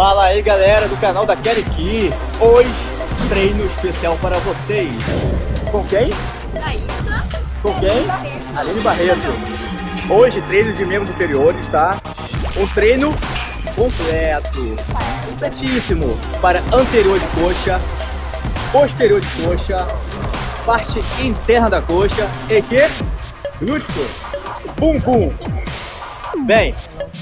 Fala aí, galera do canal da Kelly Ki. Hoje, treino especial para vocês. Com quem? Raíssa. Com quem? Aline Barreto. Hoje, treino de membros inferiores, tá? Um treino completo, completíssimo, para anterior de coxa, posterior de coxa, parte interna da coxa e que? Glúteo, bumbum. Bem,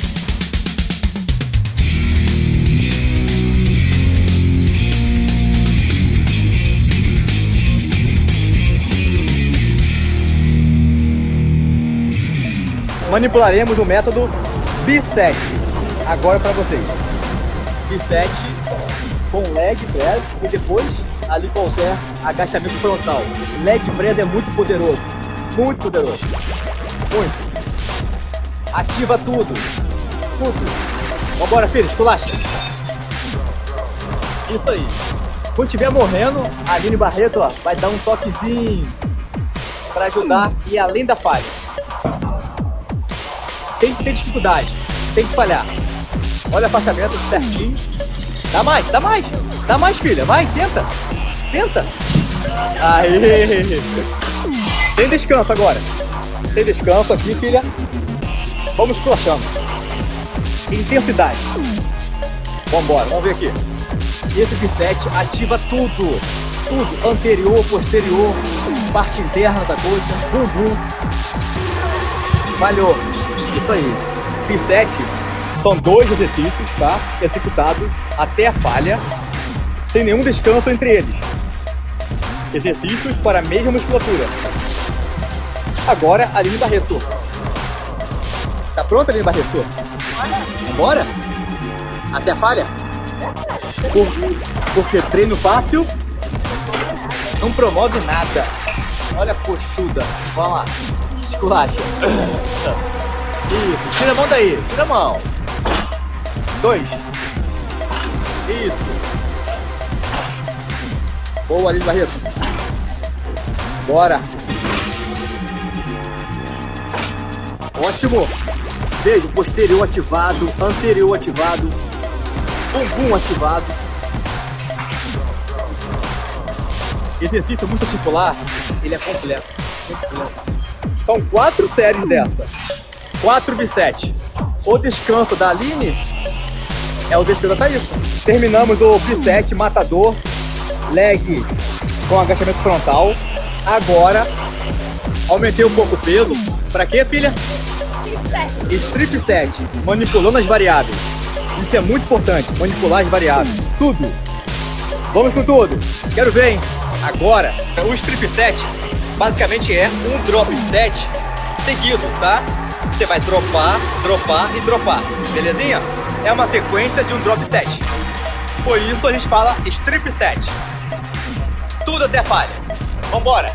manipularemos o método B7 agora para vocês. B7 com leg press e depois ali qualquer agachamento frontal. Leg press é muito poderoso, muito poderoso, muito. Ativa tudo, tudo. Vambora, filho, esculacha. Isso aí. Quando estiver morrendo, a Aline Barreto, ó, vai dar um toquezinho para ajudar e além da falha. Tem que ter dificuldade, tem que falhar. Olha o afastamento certinho. Dá mais, dá mais. Dá mais, filha. Vai, tenta. Tenta. Aí. Tem descanso agora. Tem descanso aqui, filha. Vamos esculachando. Intensidade. Vambora, vamos ver aqui. Esse B7 ativa tudo. Tudo. Anterior, posterior, parte interna da coxa, bumbum. Falhou. Isso aí. B7 são 2 exercícios, tá? Executados até a falha, sem nenhum descanso entre eles. Exercícios para a mesma musculatura. Agora, Aline Barreto. Tá pronta, Aline Barreto? Bora? Até a falha? Porque treino fácil não promove nada. Olha a coxuda. Vamos lá. Esculacha. Isso, tira a mão daí, tira a mão. 2. Isso. Boa, Aline Barreto. Bora. Ótimo. Veja, posterior ativado, anterior ativado, bumbum ativado. Exercício multiarticular, ele é completo. São 4 séries dessa. 4 B7. O descanso da Aline é o descanso da Thaís. Terminamos o B7 matador, leg com agachamento frontal. Agora, aumentei um pouco o peso. Pra quê, filha? Strip 7. Manipulando as variáveis. Isso é muito importante, manipular as variáveis. Tudo. Vamos com tudo. Quero ver, hein? Agora, o strip 7 basicamente é um drop 7 seguido, tá? Você vai dropar, dropar e dropar, belezinha? É uma sequência de um drop 7. Por isso a gente fala strip 7. Tudo até falha. Vambora!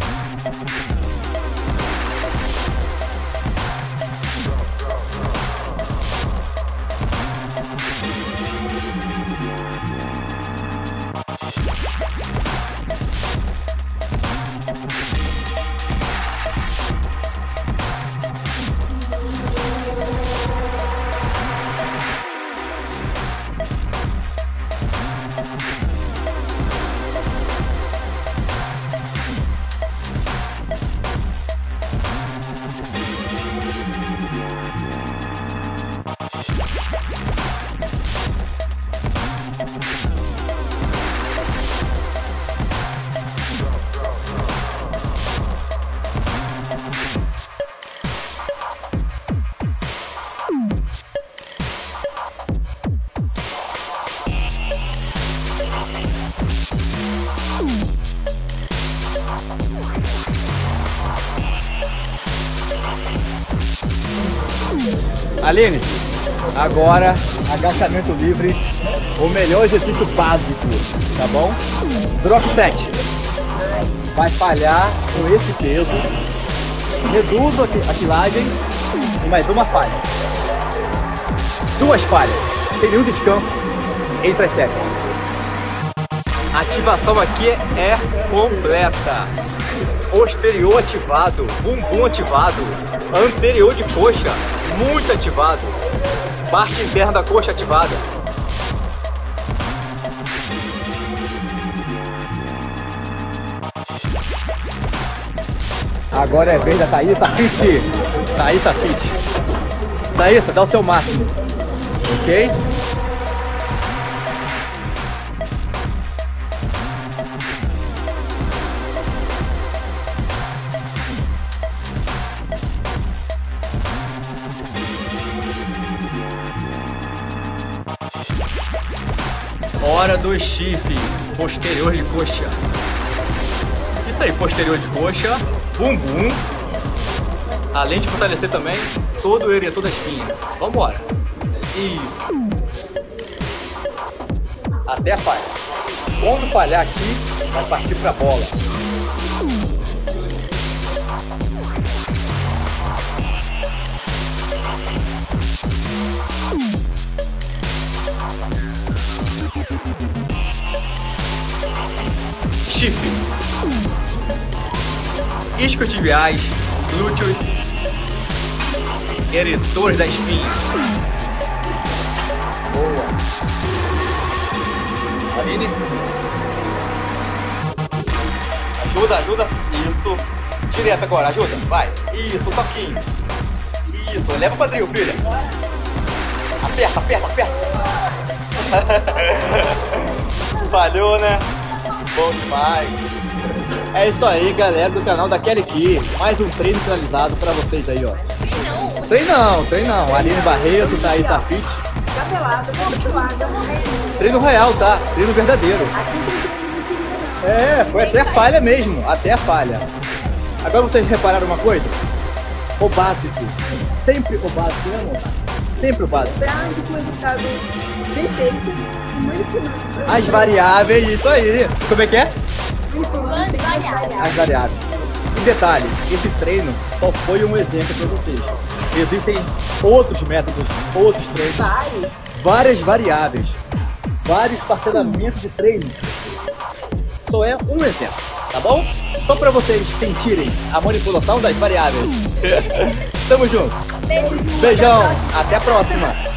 Aline, agora agachamento livre, o melhor exercício básico, tá bom? Drop 7. Vai falhar com esse peso, reduzo a quilagem e mais uma falha. 2 falhas, sem nenhum descanso entre as séries. A ativação aqui é completa. Posterior ativado, bumbum ativado, anterior de coxa muito ativado, parte interna da coxa ativada. Agora é vez da Thaísa Fit. Thaísa Fit. Thaísa, dá o seu máximo. Ok? Hora do chifre, posterior de coxa. Isso aí, posterior de coxa, bumbum. Além de fortalecer também todo o eretor da espinha. Vambora. Isso. Até falha. Quando falhar aqui, vai partir pra bola. Chifre, isquiotibiais, glúteos, eretores da espinha. Boa. Aline. Ajuda, ajuda. Isso. Direto agora, ajuda. Vai. Isso, toquinho. Isso. Leva o quadril, filha. Aperta, aperta, aperta. Falhou, né? Bom demais. É isso aí, galera do canal da Kelly Ki. Mais um treino finalizado pra vocês aí, ó. Treinão, treinão. Aline Barreto, Thaísa Fit. Treino real, tá? Treino verdadeiro. É, foi até falha mesmo. Até falha. Agora vocês repararam uma coisa? O básico. Sempre o básico, né, amor? Sempre o básico. Básico, resultado perfeito. As variáveis, isso aí. Como é que é? As variáveis. E detalhe, esse treino só foi um exemplo para vocês. Existem outros métodos, outros treinos, várias variáveis, vários parcelamentos de treino. Só é um exemplo, tá bom? Só para vocês sentirem a manipulação das variáveis. Tamo junto. Beijão, até a próxima.